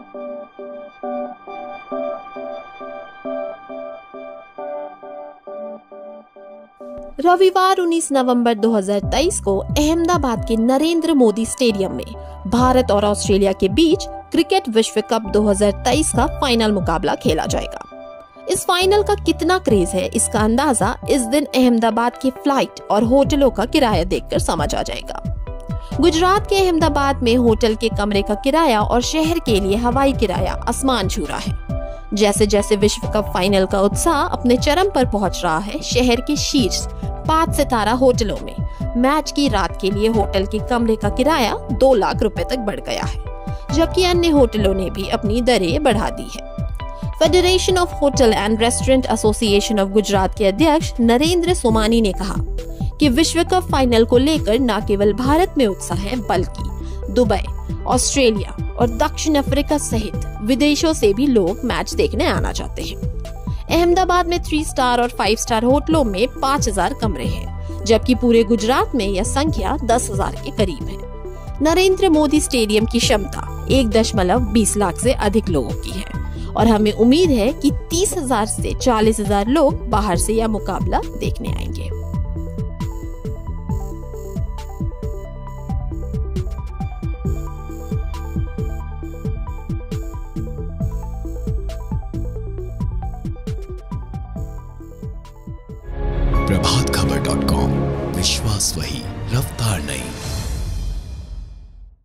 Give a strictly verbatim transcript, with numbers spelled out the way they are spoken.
रविवार उन्नीस नवंबर दो हज़ार तेईस को अहमदाबाद के नरेंद्र मोदी स्टेडियम में भारत और ऑस्ट्रेलिया के बीच क्रिकेट विश्व कप दो हज़ार तेईस का फाइनल मुकाबला खेला जाएगा। इस फाइनल का कितना क्रेज है, इसका अंदाजा इस दिन अहमदाबाद के फ्लाइट और होटलों का किराया देखकर समझ आ जाएगा। गुजरात के अहमदाबाद में होटल के कमरे का किराया और शहर के लिए हवाई किराया आसमान छू रहा है। जैसे जैसे विश्व कप फाइनल का उत्साह अपने चरम पर पहुंच रहा है, शहर के शीर्ष पांच सितारा होटलों में मैच की रात के लिए होटल के कमरे का किराया दो लाख रुपए तक बढ़ गया है, जबकि अन्य होटलों ने भी अपनी दरें बढ़ा दी है। Federation of hotel and restaurant association of Gujarat के अध्यक्ष नरेंद्र सोमानी ने कहा कि विश्व कप फाइनल को लेकर न केवल भारत में उत्साह है, बल्कि दुबई, ऑस्ट्रेलिया और दक्षिण अफ्रीका सहित विदेशों से भी लोग मैच देखने आना चाहते हैं। अहमदाबाद में थ्री स्टार और फाइव स्टार होटलों में पाँच हज़ार कमरे हैं, जबकि पूरे गुजरात में यह संख्या दस हज़ार के करीब है। नरेंद्र मोदी स्टेडियम की क्षमता एक दशमलव बीस लाख से अधिक लोगों की है और हमें उम्मीद है कि तीस हज़ार से चालीस हज़ार लोग बाहर से यह मुकाबला देखने आएंगे। प्रभात खबर डॉट कॉम, विश्वास वही, रफ्तार नहीं।